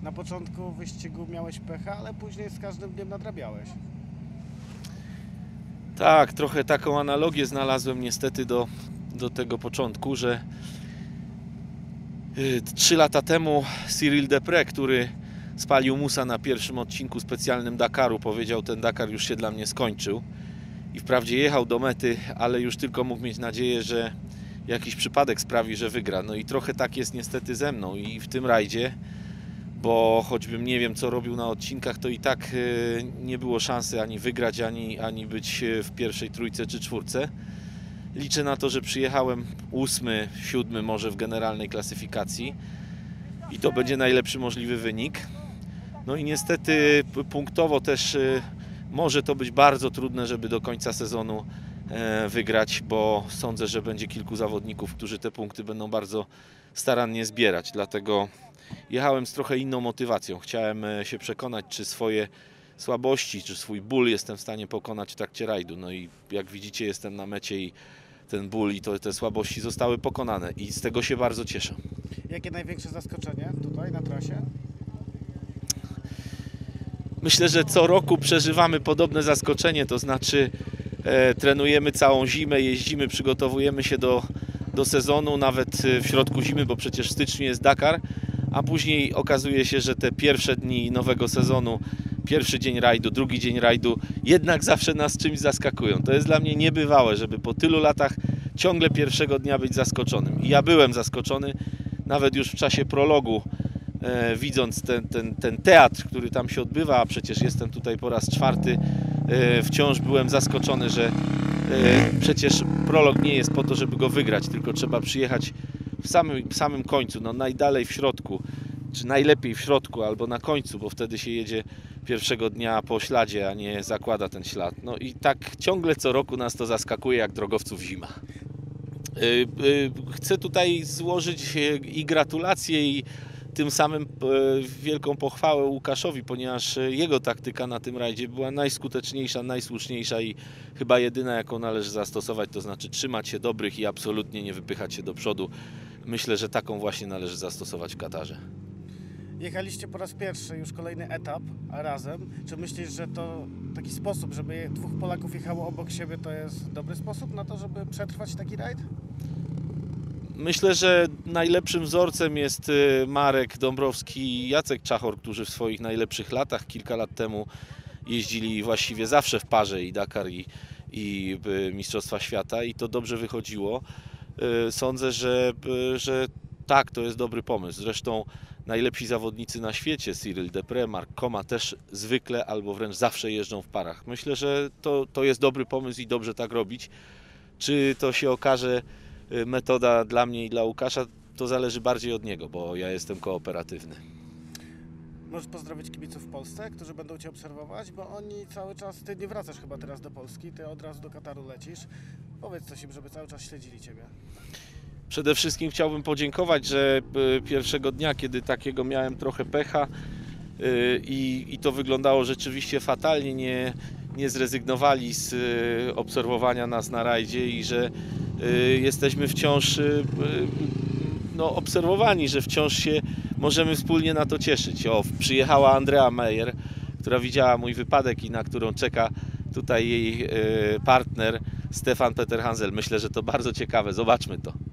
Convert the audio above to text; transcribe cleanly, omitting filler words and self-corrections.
Na początku wyścigu miałeś pecha, ale później z każdym dniem nadrabiałeś. Tak, trochę taką analogię znalazłem niestety do tego początku, że 3 lata temu Cyril Deprez, który spalił musa na pierwszym odcinku specjalnym Dakaru, powiedział: ten Dakar już się dla mnie skończył. I wprawdzie jechał do mety, ale już tylko mógł mieć nadzieję, że jakiś przypadek sprawi, że wygra. No i trochę tak jest niestety ze mną i w tym rajdzie, bo choćbym nie wiem co robił na odcinkach, to i tak nie było szansy ani wygrać, ani być w pierwszej trójce czy czwórce. Liczę na to, że przyjechałem 8., 7. może w generalnej klasyfikacji i to będzie najlepszy możliwy wynik. No i niestety punktowo też może to być bardzo trudne, żeby do końca sezonu wygrać, bo sądzę, że będzie kilku zawodników, którzy te punkty będą bardzo starannie zbierać. Dlatego jechałem z trochę inną motywacją. Chciałem się przekonać, czy swoje słabości, czy swój ból jestem w stanie pokonać w trakcie rajdu. No i jak widzicie, jestem na mecie i ten ból i te słabości zostały pokonane i z tego się bardzo cieszę. Jakie największe zaskoczenie tutaj na trasie? Myślę, że co roku przeżywamy podobne zaskoczenie, to znaczy trenujemy całą zimę, jeździmy, przygotowujemy się do sezonu, nawet w środku zimy, bo przecież w styczniu jest Dakar, a później okazuje się, że te pierwsze dni nowego sezonu, pierwszy dzień rajdu, drugi dzień rajdu, jednak zawsze nas czymś zaskakują. To jest dla mnie niebywałe, żeby po tylu latach ciągle pierwszego dnia być zaskoczonym. I ja byłem zaskoczony, nawet już w czasie prologu, widząc ten teatr, który tam się odbywa, a przecież jestem tutaj po raz 4, wciąż byłem zaskoczony, że przecież prolog nie jest po to, żeby go wygrać, tylko trzeba przyjechać w samym końcu, no najdalej w środku, czy najlepiej w środku albo na końcu, bo wtedy się jedzie pierwszego dnia po śladzie, a nie zakłada ten ślad. No i tak ciągle co roku nas to zaskakuje jak drogowców zima. Chcę tutaj złożyć i gratulacje i tym samym wielką pochwałę Łukaszowi, ponieważ jego taktyka na tym rajdzie była najskuteczniejsza, najsłuszniejsza i chyba jedyna, jaką należy zastosować, to znaczy trzymać się dobrych i absolutnie nie wypychać się do przodu. Myślę, że taką właśnie należy zastosować w Katarze. Jechaliście po raz pierwszy, już kolejny etap, a razem. Czy myślisz, że to taki sposób, żeby dwóch Polaków jechało obok siebie, to jest dobry sposób na to, żeby przetrwać taki rajd? Myślę, że najlepszym wzorcem jest Marek Dąbrowski i Jacek Czachor, którzy w swoich najlepszych latach, kilka lat temu, jeździli właściwie zawsze w parze i Dakar i Mistrzostwa Świata i to dobrze wychodziło. Sądzę, że tak, to jest dobry pomysł. Zresztą najlepsi zawodnicy na świecie, Cyril Deprez, Marc Coma, też zwykle albo wręcz zawsze jeżdżą w parach. Myślę, że to jest dobry pomysł i dobrze tak robić. Czy to się okaże metoda dla mnie i dla Łukasza, to zależy bardziej od niego, bo ja jestem kooperatywny. Możesz pozdrowić kibiców w Polsce, którzy będą Cię obserwować, bo oni cały czas, Ty nie wracasz chyba teraz do Polski, Ty od razu do Kataru lecisz. Powiedz coś im, żeby cały czas śledzili Ciebie. Przede wszystkim chciałbym podziękować, że pierwszego dnia, kiedy takiego miałem trochę pecha i to wyglądało rzeczywiście fatalnie, nie zrezygnowali z obserwowania nas na rajdzie i że jesteśmy wciąż obserwowani, że wciąż się możemy wspólnie na to cieszyć. Przyjechała Andrea Meyer, która widziała mój wypadek i na którą czeka tutaj jej partner Stefan Peter Hansel. Myślę, że to bardzo ciekawe. Zobaczmy to.